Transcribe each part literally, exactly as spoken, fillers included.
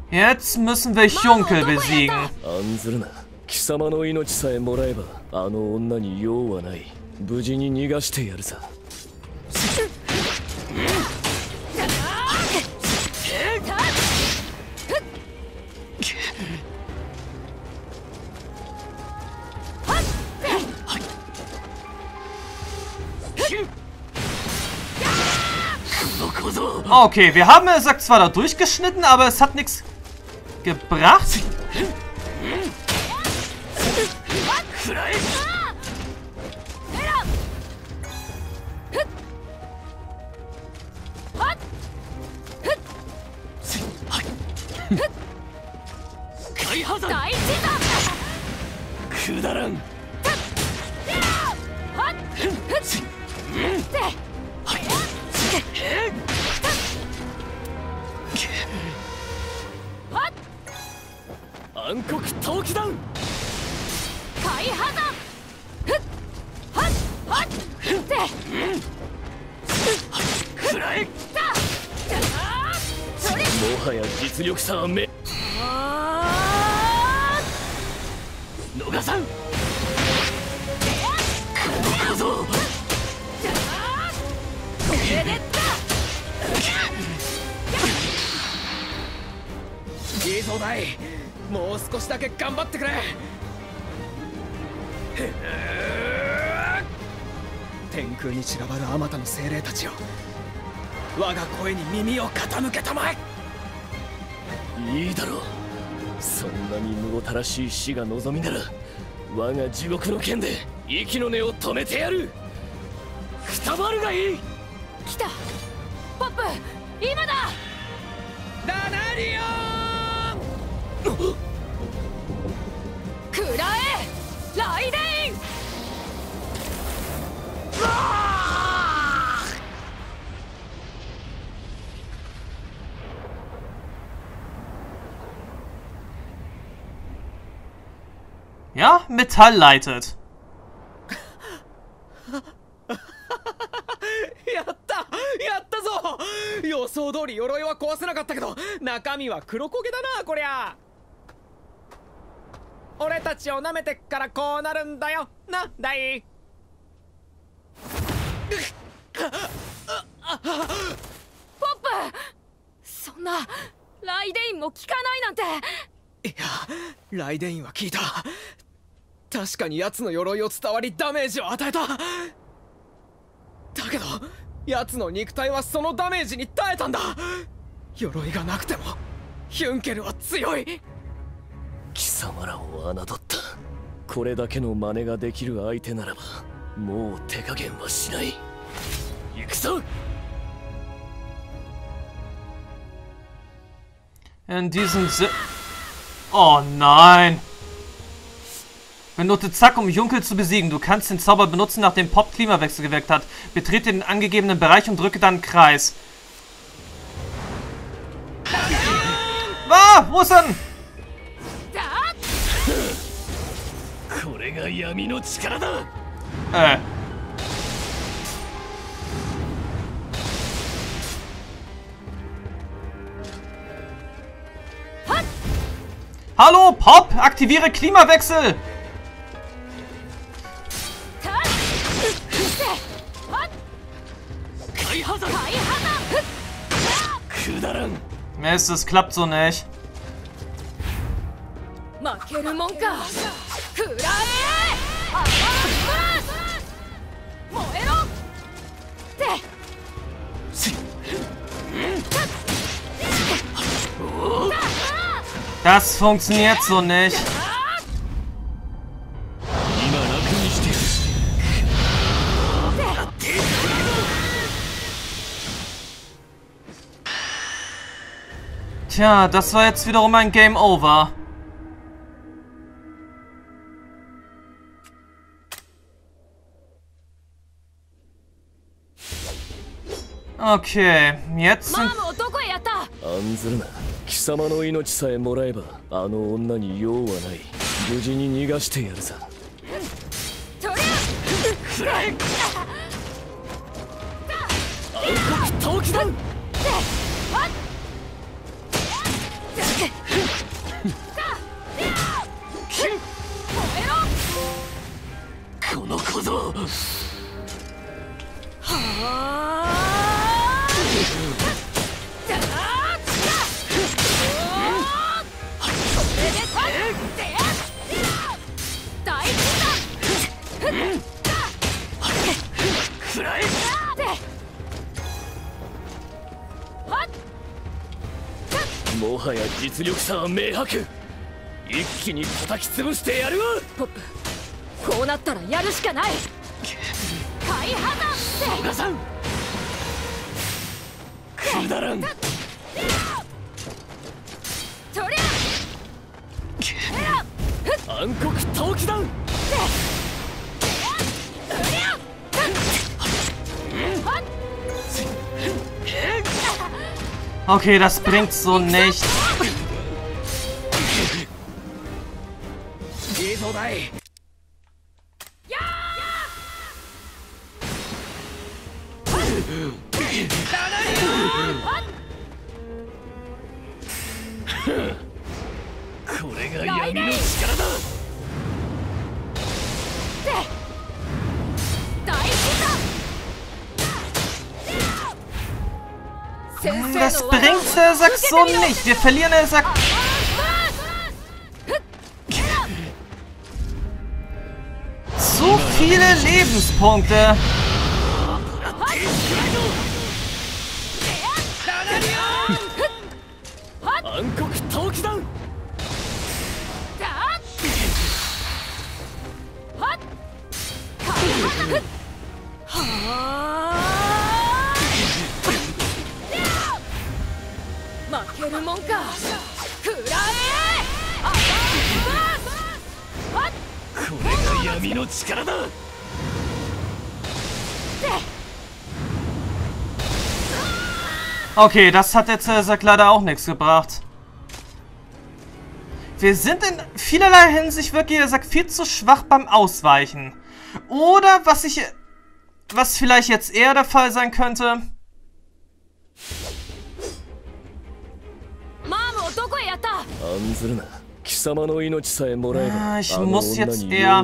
Jetzt müssen wir Junkel besiegen. 案ずるな。貴様の命さえもらえばあの女に用はない。無事に逃がしてやるさ。 Okay, wir haben es zwar da durchgeschnitten, aber es hat nichts gebracht. いいだろう。そんなにむごたらしい死が望みなら我が地獄の剣で息の根を止めてやる。くたばるがいい。 来たポップ、今だ。 ダナリオンくらえライデイン。 Ja, Metall leitet. やったやったぞ。予想通り鎧は壊せなかったけど中身は黒焦げだなこりゃ。俺たちを舐めてっからこうなるんだよなダイ。 ポップ、そんなライデインも効かないなんて。 いや、ライデインは効いた。確かに奴の鎧を伝わりダメージを与えた。だけど奴の肉体はそのダメージに耐えたんだ。鎧がなくてもヒュンケルは強い。 貴様らを侮った。これだけの真似ができる相手ならばもう手加減はしない。行くぞ。 In diesem Sinne. Oh nein! Benutze Zack, um Junkel zu besiegen. Du kannst den Zauber benutzen, nachdem Pop Klimawechsel gewirkt hat. Betrete den angegebenen Bereich und drücke dann Kreis. Ah, wo ist denn? Äh. Hallo, Pop! Aktiviere Klimawechsel! Mist, das klappt so nicht. Das funktioniert so nicht. Tja, das war jetzt wiederum ein Game Over. Okay, jetzt sind... 案ずるな。貴様の命さえもらえばあの女に用はない。無事に逃がしてやるさ。暗い。暗黒闘気弾。 もはや実力差は明白。一気に叩き潰してやるわ。 ポップ、こうなったらやるしかない。開破だってお母さんくだらん。 とりゃ暗黒陶器弾。 Okay, das bringt so nichts. いいぞだい。これが闇の力だ。 Das bringt der Sack so nicht. Wir verlieren der Sack. So viele Lebenspunkte. Okay, das hat der Zack leider auch nichts gebracht. Wir sind in vielerlei Hinsicht wirklich, der Sack, viel zu schwach beim Ausweichen. Oder was ich, was vielleicht jetzt eher der Fall sein könnte. Ah, ich muss jetzt eher...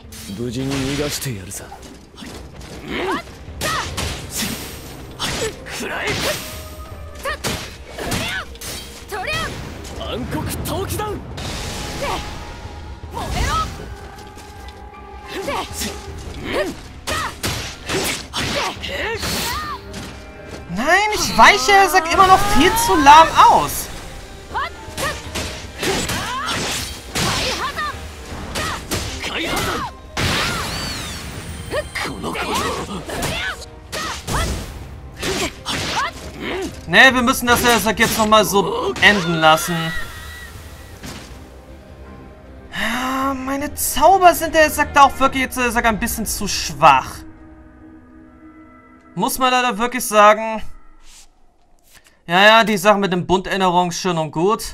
Nein, ich weiche, er sagt immer noch viel zu lahm aus. Ne, wir müssen das jetzt nochmal so enden lassen. Meine Zauber sind, der sagt auch wirklich jetzt sagt, ein bisschen zu schwach. Muss man leider wirklich sagen. Ja, ja, die Sache mit dem Bundänderung schön und gut.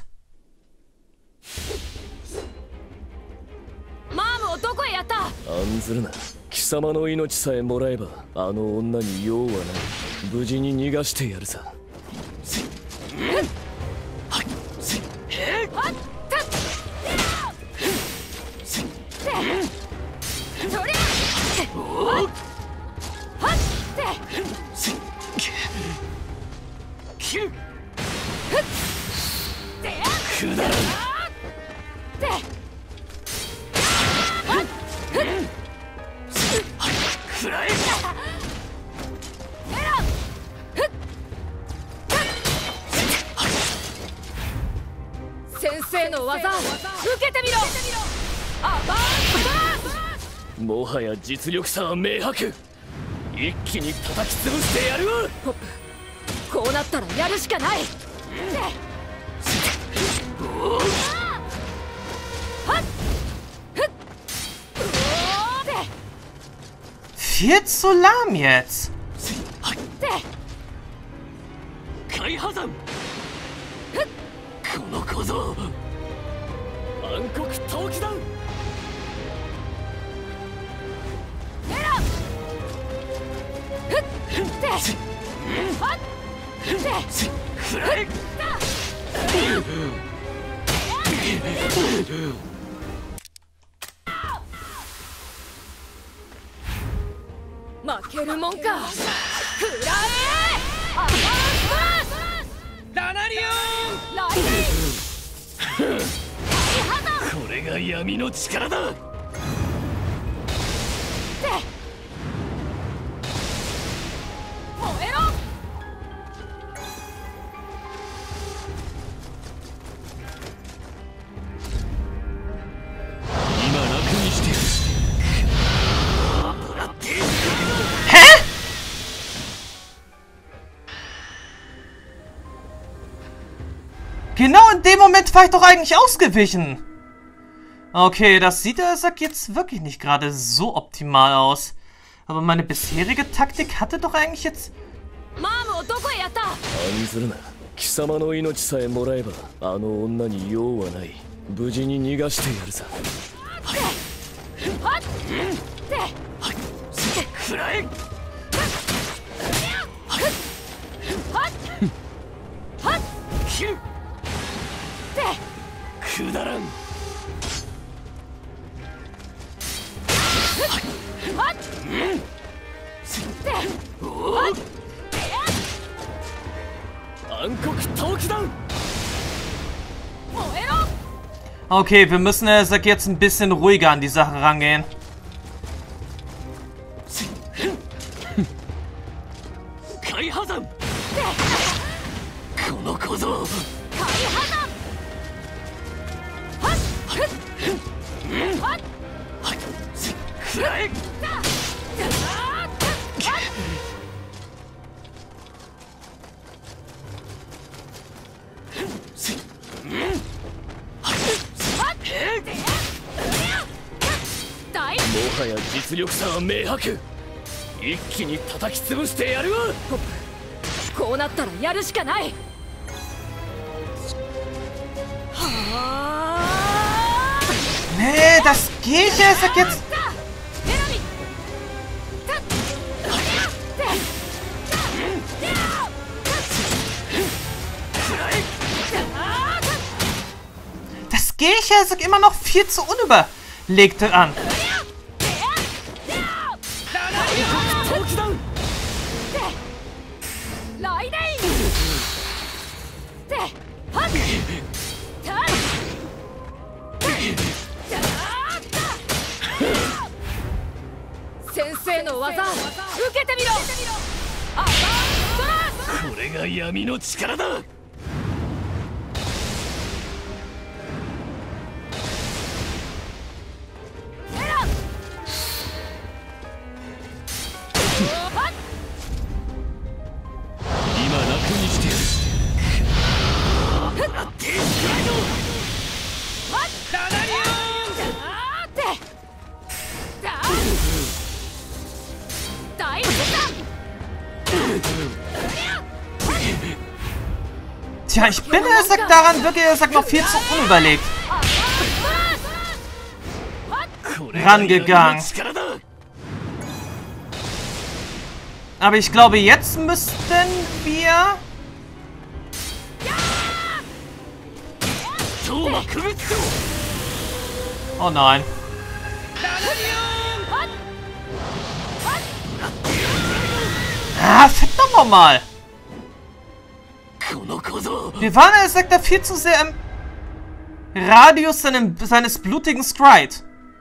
もはや実力差は明白。一気に叩き潰してやるわ。 ポップ、こうなったらやるしかない。 Viel zu lahm jetzt. 開破山。この小僧。暗黒陶器弾。 負けるもんか。くらえ。 ラナリオン。 ライデン。 これが闇の力だ。 Genau in dem Moment war ich doch eigentlich ausgewichen. Okay, das sieht er sagt jetzt wirklich nicht gerade so optimal aus. Aber meine bisherige Taktik hatte doch eigentlich jetzt... マームをどこへやった？ 案ずるな。貴様の命さえもらえばあの女に用はない。無事に逃がしてやるさ。 はっではっくらえ。 はっはっ切る。 でくだらん。 はっではっ Okay, wir müssen äh, sag jetzt ein bisschen ruhiger an die Sache rangehen. 実力差は明白。一気に叩き潰してやるわ。 ポップ、こうなったらやるしかない。はあ。 Nee, das geht ja, sag jetzt. Das geht ja, sag immer noch viel zu unüberlegt an. Sensei の技、受けてみろ。あ、 これが闇の力だ。今楽にしてやる。 Tja, ich bin er sagt daran wirklich, er sagt noch viel zu unüberlegt rangegangen. Aber ich glaube, jetzt müssten wir... Oh nein. Ah, verdammt nochmal. Wir waren, er sagt, da viel zu sehr im Radius seinem, seines blutigen Stride.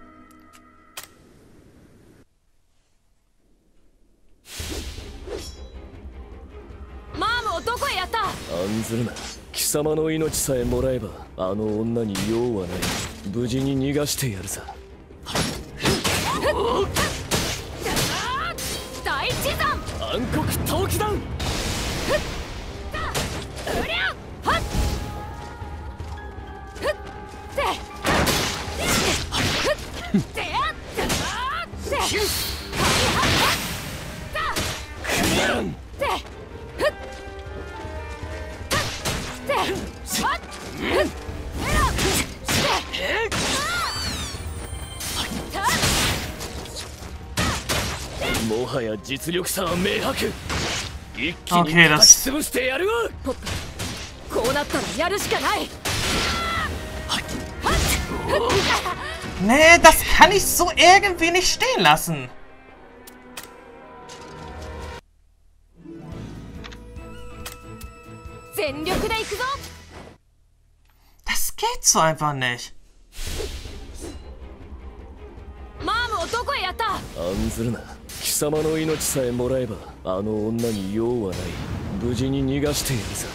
案ずるな。貴様の命さえもらえばあの女に用はない。無事に逃がしてやるさ。 第一弾。 暗黒闘気弾。もはや実力差は明白。一気に叩き潰してやるわ。 ポップ、こうなったらやるしかない。 Nee, das kann ich so irgendwie nicht stehen lassen. Das geht so einfach nicht. 案ずるな。貴様の命さえもらえばあの女に用はない。無事に逃がしてやるさ。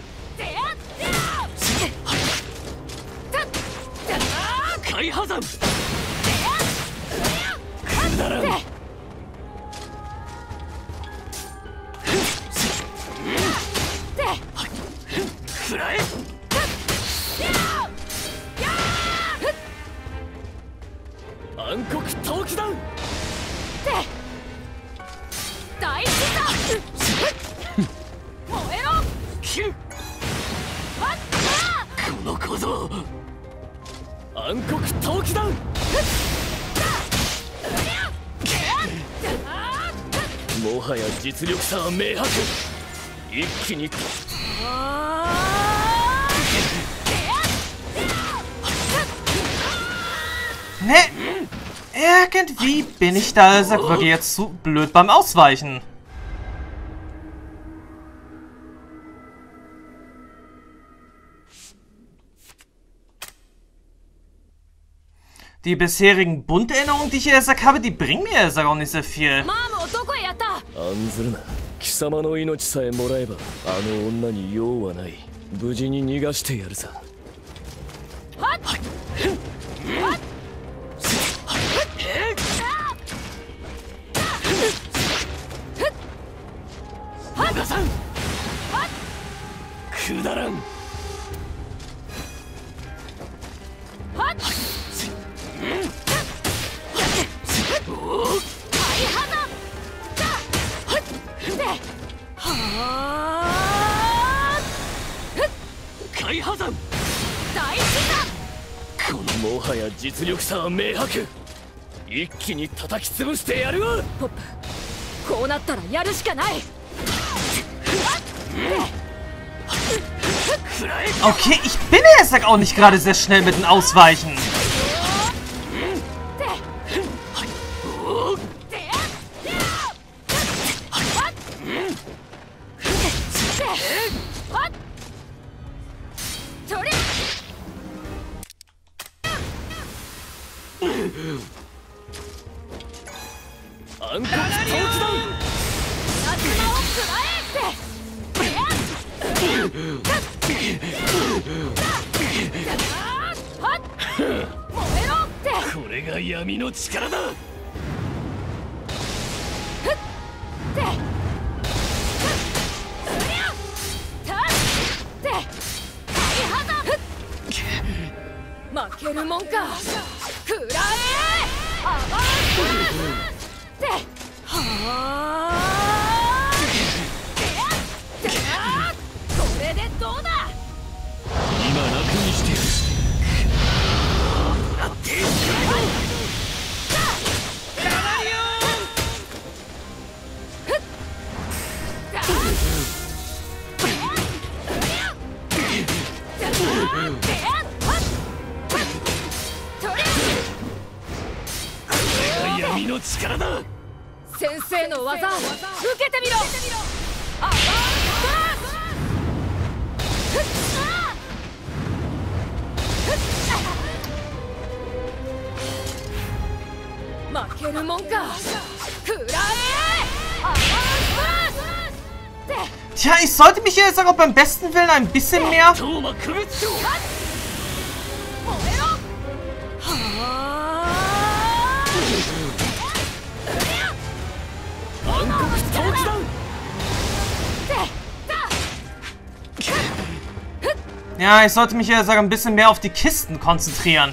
海破山。くだらん。くらえ。 切る。この小僧暗黒闘気弾。もはや実力差は明白。一気に Ne, irgendwie bin ich da also wirklich jetzt zu blöd beim Ausweichen. Die bisherigen Bunderinnerungen, die ich hier gesagt habe, die bringen mir jetzt auch nicht so viel. 案ずるな。貴様の命さえもらえばあの女に用はない。無事に逃がしてやるさ。はいはい逃さん。くだらん。海破山。このもはや実力差は明白。一気に叩き潰してやるわ。 ポップ、こうなったらやるしかない。 Okay, ich bin jetzt auch nicht gerade sehr schnell mit dem Ausweichen. これが闇の力だ。 負けるもんか。くらえ。アバンス。はあ。これでどうだ。 今楽にしてやる。やっていく。闇の力だ。 先生の技受けてみろ。アバンス。負けるもんか。くらえ。アバンス。 Tja, ich sollte mich jetzt auch beim besten Willen ein bisschen mehr... Ja, ich sollte mich jetzt ein bisschen mehr auf die Kisten konzentrieren.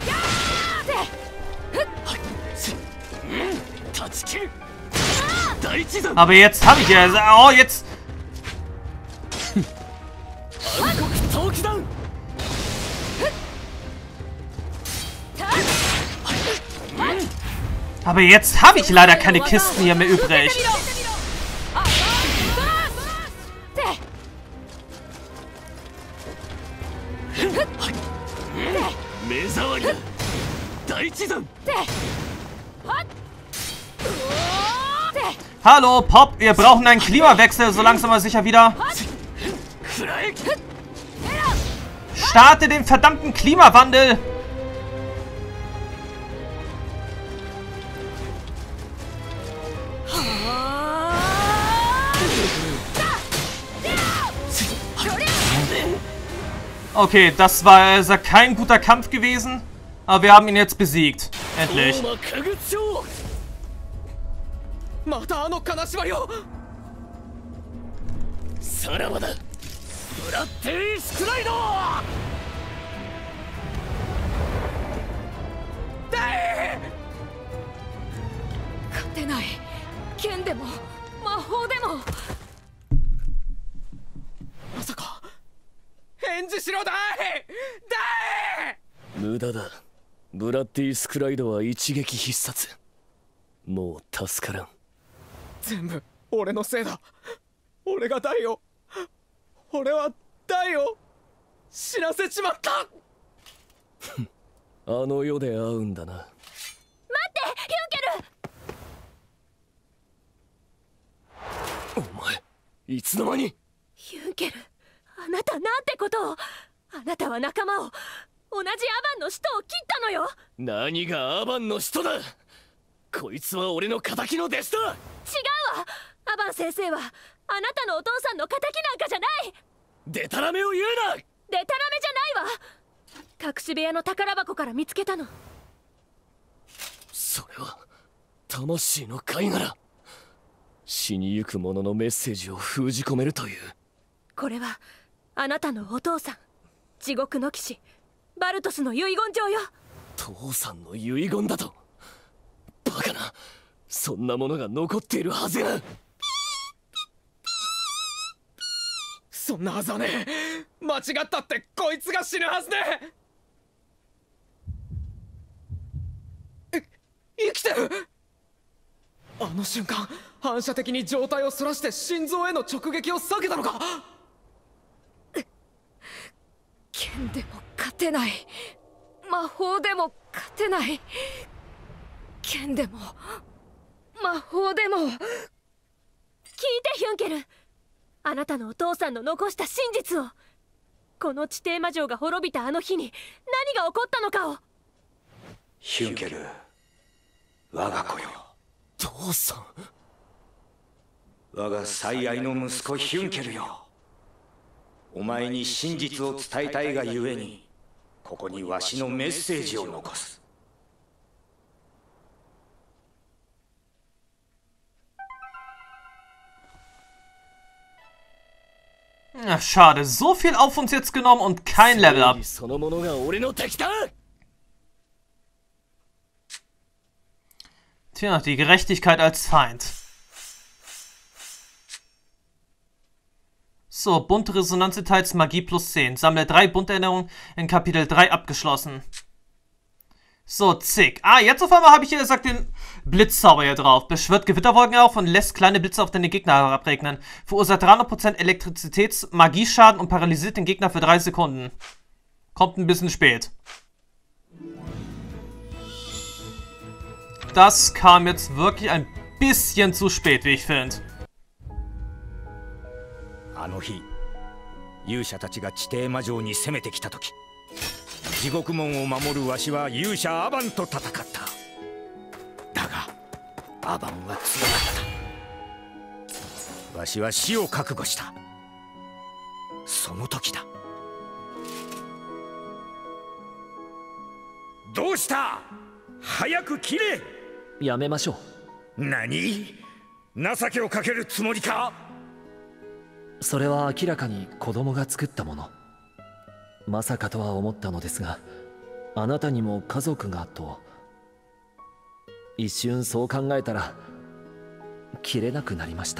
Aber jetzt habe ich ja... Oh, jetzt... Aber jetzt habe ich leider keine Kisten hier mehr übrig. Hallo, Pop, wir brauchen einen Klimawechsel so langsam aber sicher wieder. Starte den verdammten Klimawandel! Okay, das war also kein guter Kampf gewesen, aber wir haben ihn jetzt besiegt. Endlich. 返事しろだいだい。 無駄だ。ブラッディ・スクライドは一撃必殺。もう助からん。 全部俺のせいだ。俺がダイを俺はダイを死なせちまった。 あの世で会うんだな。 待ってヒュンケル。お前いつの間に。 ヒュンケル、あなたなんてことを。あなたは仲間を、同じアバンの使徒を切ったのよ。 何がアバンの使徒だ。こいつは俺の仇の弟子だ。違うわ。 アバン先生はあなたのお父さんの仇なんかじゃない。 デタラメを言うな。 デタラメじゃないわ。隠し部屋の宝箱から見つけたの。 それは魂の貝殻。死にゆく者のメッセージを封じ込めるという。 これはあなたのお父さん、地獄の騎士バルトスの遺言状よ。 父さんの遺言だと。バカな、そんなものが残っているはずが。 そんなはずはねえ。間違ったってこいつが死ぬはずねえ。え、生きてる。あの瞬間反射的に状態をそらして心臓への直撃を避けたのか。 剣でも勝てない、魔法でも勝てない、剣でも魔法でも。聞いてヒュンケル、あなたのお父さんの残した真実を。この地底魔女が滅びたあの日に何が起こったのかを。 ヒュンケル、我が子よ。 父さん。 我が最愛の息子ヒュンケルよ。お前に真実を伝えたいがゆえに、ここにわしのメッセージを残す。 Ja, schade. So viel auf uns jetzt genommen und kein Level Up. Tja, die Gerechtigkeit als Feind. So, bunte Resonanzdetails, Magie plus zehn. Sammle drei Bunterinnerungen in Kapitel drei abgeschlossen. So, zick. Ah, jetzt auf einmal habe ich hier gesagt den Blitzzauber hier drauf. Beschwört Gewitterwolken auf und lässt kleine Blitze auf deine Gegner herabregnen. Verursacht dreihundert Prozent Elektrizitäts-Magieschaden und paralysiert den Gegner für drei Sekunden. Kommt ein bisschen spät. Das kam jetzt wirklich ein bisschen zu spät, wie ich finde. あの日、勇者たちが地底魔城に攻めてきた時、地獄門を守るわしは勇者アバンと戦った。だがアバンは強かった。わしは死を覚悟した。その時だ。どうした？早く切れ。 やめましょう。何？情けをかけるつもりか？ それは明らかに子供が作ったもの。まさかとは思ったのですが、あなたにも家族がと。一瞬そう考えたら切れなくなりました。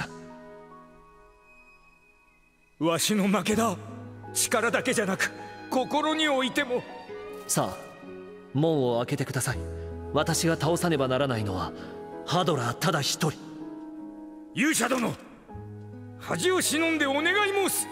わしの負けだ。力だけじゃなく心においても。 さあ、門を開けてください。私が倒さねばならないのはハドラーただ一人。 勇者殿、恥を忍んでお願い申す。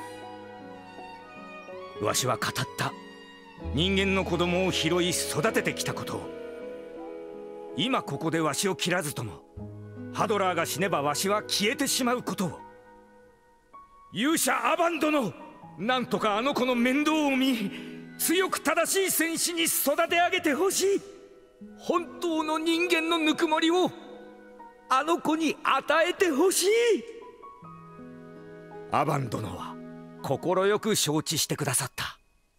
わしは語った。人間の子供を拾い育ててきたことを。今ここでわしを切らずとも、ハドラーが死ねばわしは消えてしまうことを。勇者アバン殿、なんとかあの子の面倒を見、強く正しい戦士に育て上げてほしい。本当の人間のぬくもりをあの子に与えてほしい。アバン殿は快く承知してくださった。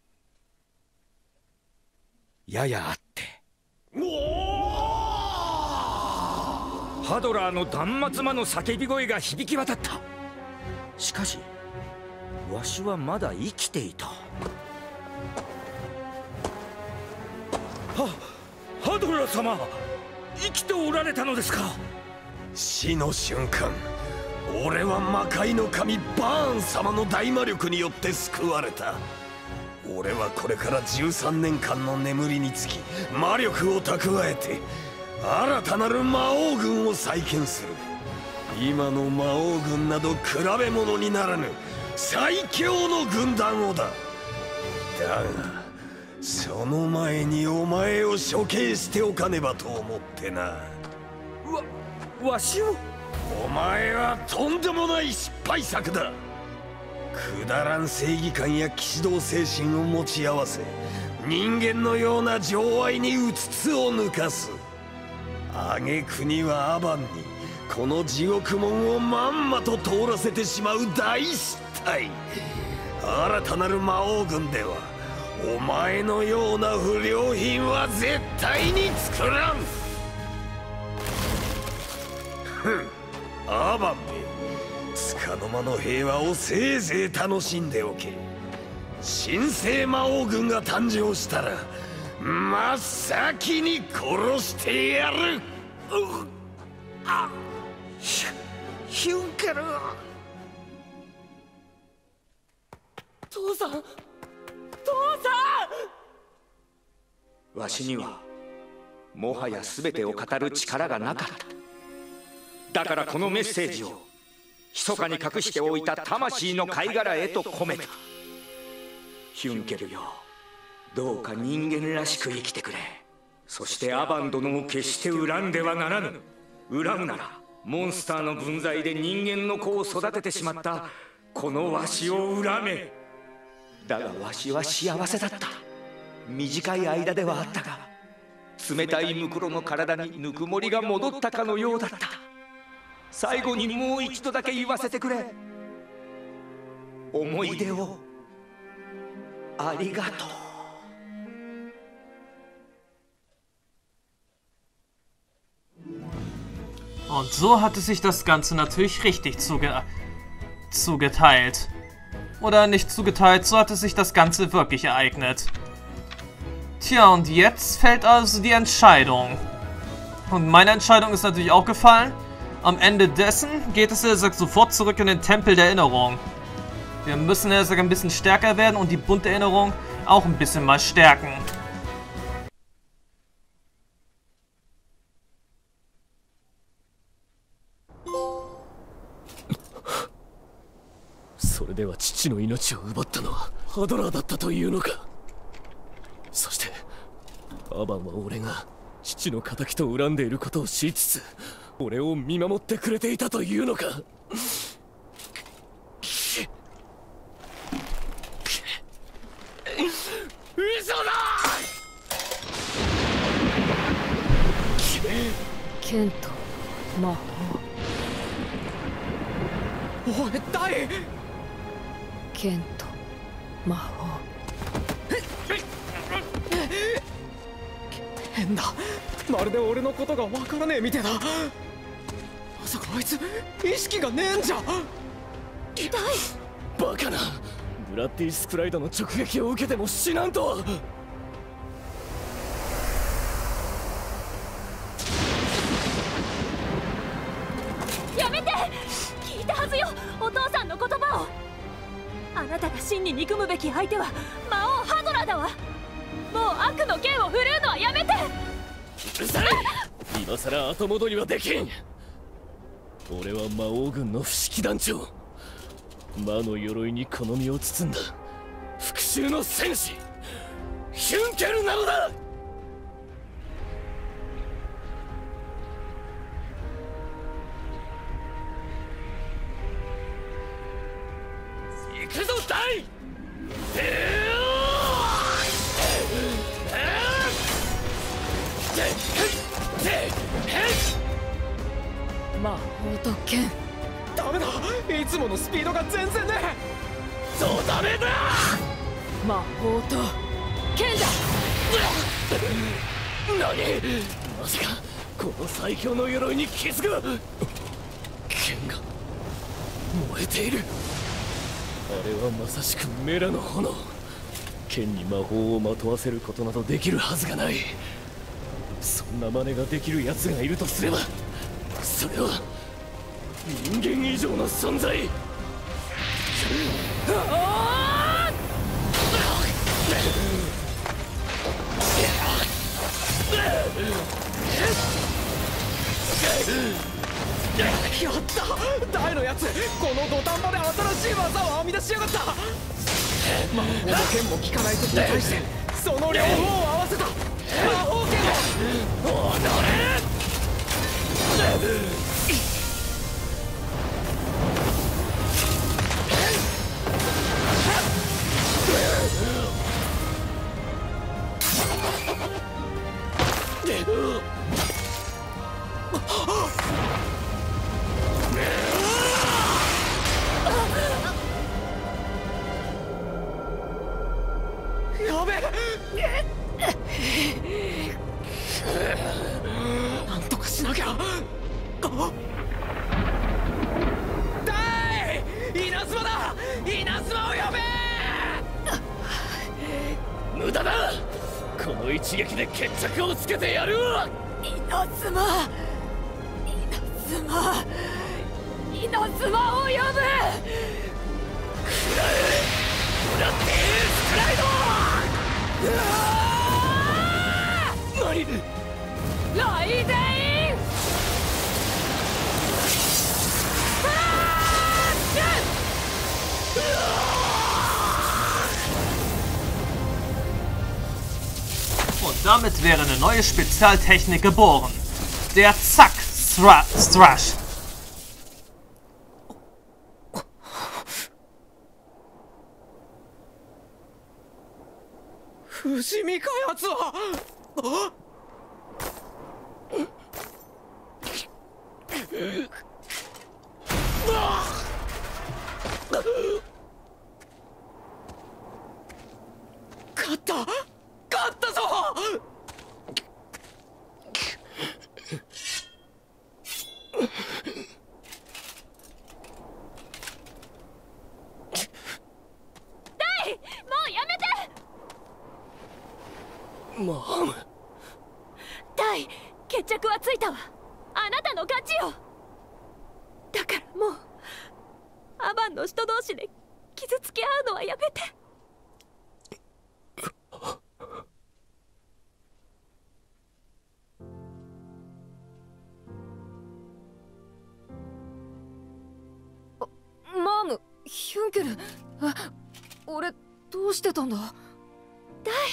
ややあってハドラーの断末魔の叫び声が響き渡った。しかしわしはまだ生きていた。はハドラー様、生きておられたのですか。 死の瞬間、俺は魔界の神バーン様の大魔力によって救われた。 俺はこれからじゅうさんねんかんの眠りにつき魔力を蓄えて新たなる魔王軍を再建する。今の魔王軍など比べ物にならぬ最強の軍団をだ。だがその前にお前を処刑しておかねばと思ってな。わわしを？ お前はとんでもない失敗作だ。くだらん正義感や騎士道精神を持ち合わせ、人間のような情愛にうつつを抜かす。挙句にはアバンにこの地獄門をまんまと通らせてしまう大失態。新たなる魔王軍ではお前のような不良品は絶対に作らん。ふん、アバンめ、束の間の平和をせいぜい楽しんでおけ。神聖魔王軍が誕生したら真っ先に殺してやる。うあヒュヒュンケル。 父さん、父さん。 わしにはもはや全てを語る力がなかった。だからこのメッセージを密かに隠しておいた魂の貝殻へと込めた。ヒュンケルよ、どうか人間らしく生きてくれ。そしてアバン殿を決して恨んではならぬ。恨むならモンスターの分際で人間の子を育ててしまったこのわしを恨め。だがわしは幸せだった。短い間ではあったが、冷たいムクロの体にぬくもりが戻ったかのようだった。最後にもう一度だけ言わせてくれ。思い出をありがとう。 Und so hatte sich das Ganze natürlich richtig zuge zugeteilt. Oder nicht zugeteilt, so hatte sich das Ganze wirklich ereignet. Tja, und jetzt fällt also die Entscheidung. Und meine Entscheidung ist natürlich auch gefallen. Am Ende dessen geht es ja sofort zurück in den Tempel der Erinnerung. Wir müssen ja ein bisschen stärker werden und die bunte Erinnerung auch ein bisschen mal stärken. それでは父の命を奪ったのはハドラーだったというのか。そしてアバンは俺が父の仇と恨んでいることを知りつつ俺を見守ってくれていたというのか。嘘だ。 剣と魔法。 おいダイ。 剣と魔法。変だ、まるで俺のことがわからねえみてえだ。まさかあいつ意識がねえんじゃ。痛い。 バカな、ブラッディ・スクライドの直撃を受けても死なんとは。 やめて。聞いたはずよ、お父さんの言葉を。あなたが真に憎むべき相手は魔王ハドラーだわ。もう悪の剣を振るうのはやめて。 うるさい。今さら後戻りはできん。俺は魔王軍の不思議団長、魔の鎧にこの身を包んだ復讐の戦士ヒュンケルなのだ。行くぞダイ。 魔法と剣。 ダメだ、いつものスピードが全然ねえ。そうダメだ。 魔法と剣だ。 何、まさかこの最強の鎧に傷が。剣が燃えている。あれはまさしくメラの炎。剣に魔法をまとわせることなどできるはずがない。そんな真似ができる奴がいるとすれば、それは人間以上の存在。 んぼで新しい技を編み出しやがった。魔法の剣も効かない敵に対してその両方を合わせた魔法剣を踊れ。やべえ、なんとかしなきゃ。ダイ、稲妻だ、稲妻を呼べ。 無駄だ。この一撃で決着をつけてやるわ。 稲妻、稲妻、稲妻を呼ぶ。 食らえ、食らってスクライド。何？ ライデイン Und damit wäre eine neue Spezialtechnik geboren. Der Zack-Thrush. 不死身かやつは。あ勝った、勝ったぞ。 ダイ、もうやめて。 マーム。 ダイ、決着はついたわ。あなたの勝ちよ。だからもうアバンの人同士で傷つけ合うのはやめて。マーム、ヒュンケル、あ、俺どうしてたんだ。ダイ、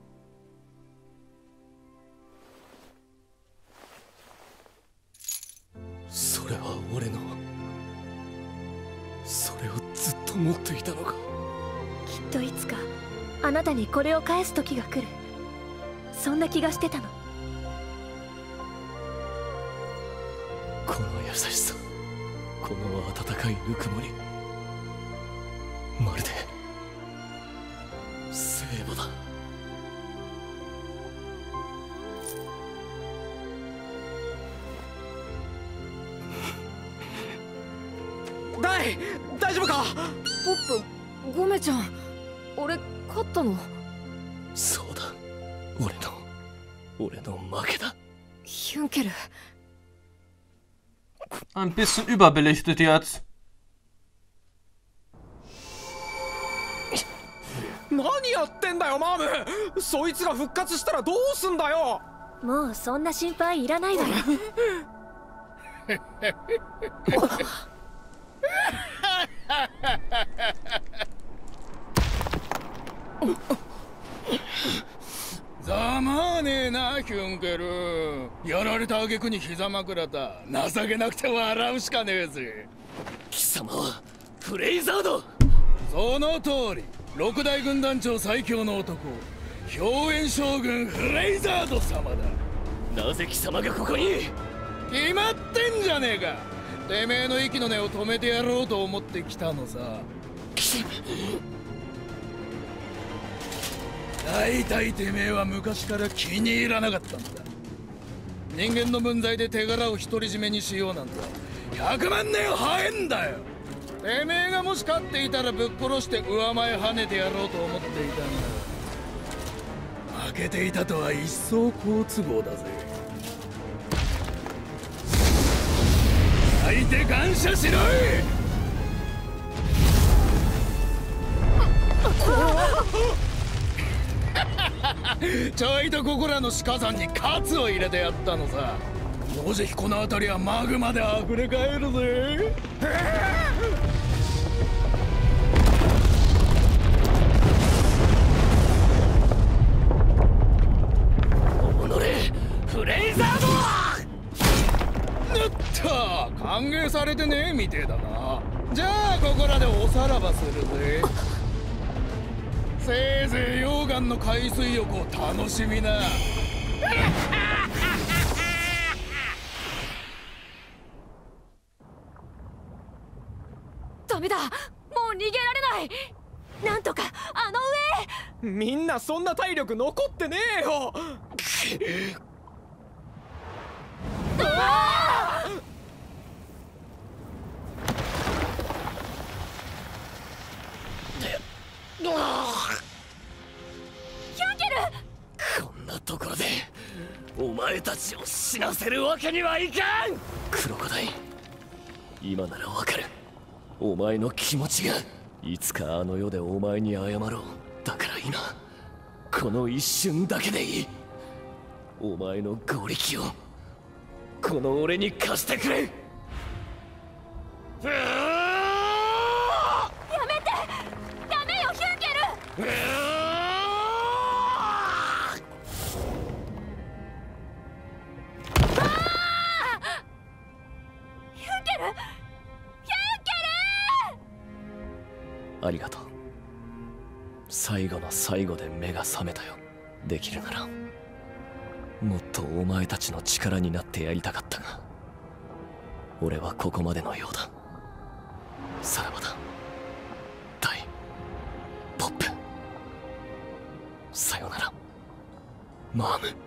それは俺の。それをずっと持っていたのか。 きっといつかあなたにこれを返す時が来る。そんな気がしてたの。 この優しさ、この温かいぬくもり、まるで聖母だ。 ダイ、大丈夫か。 ポップ、ゴメちゃん、俺勝ったの。 そうだ、俺の俺の負けだ。 ヒュンケル、 Ein bisschen überbelichtet jetzt. 何やってんだよマーム。そいつが復活したらどうすんだよ。 もうそんな心配いらないわよ。 ざまあねえな、ヒュンケル。やられた挙句に膝枕だ。情けなくて笑うしかねえぜ。 貴様はフレイザード。 その通り、六大軍団長最強の男、氷炎将軍フレイザード様だ。 なぜ貴様がここに。 決まってんじゃねえか。てめえの息の根を止めてやろうと思ってきたのさ。大体てめえは昔から気に入らなかったんだ。人間の分際で手柄を独り占めにしようなんてひゃくまん年はえんだよ。てめえがもし勝っていたらぶっ殺して上前跳ねてやろうと思っていたんだ。負けていたとは一層好都合だぜ。相手感謝しろい。ちょいとここらの鹿さんにカツを入れてやったのさ。もうじきこの辺りはマグマで溢れ返るぜ。 えてねえみてえだな。じゃあここらでおさらばするぜ。せいぜい溶岩の海水浴を楽しみな。 ダメだ、もう逃げられない。なんとかあの上。 みんなそんな体力残ってねえよ。 ああ！ヒュンケル！ こんなところでお前たちを死なせるわけにはいかん。クロコダイ、今ならわかる。お前の気持ちが。いつかあの世でお前に謝ろう。だから今この一瞬だけでいい。お前の合力をこの俺に貸してくれ。 やめて！ダメよヒュンケル！ヒュンケル！ヒュンケル！ ありがとう。最後の最後で目が覚めたよ。できるならもっとお前たちの力になってやりたかったが、俺はここまでのようだ。さらばだ、ダイ、ポップ。さよなら、マーム。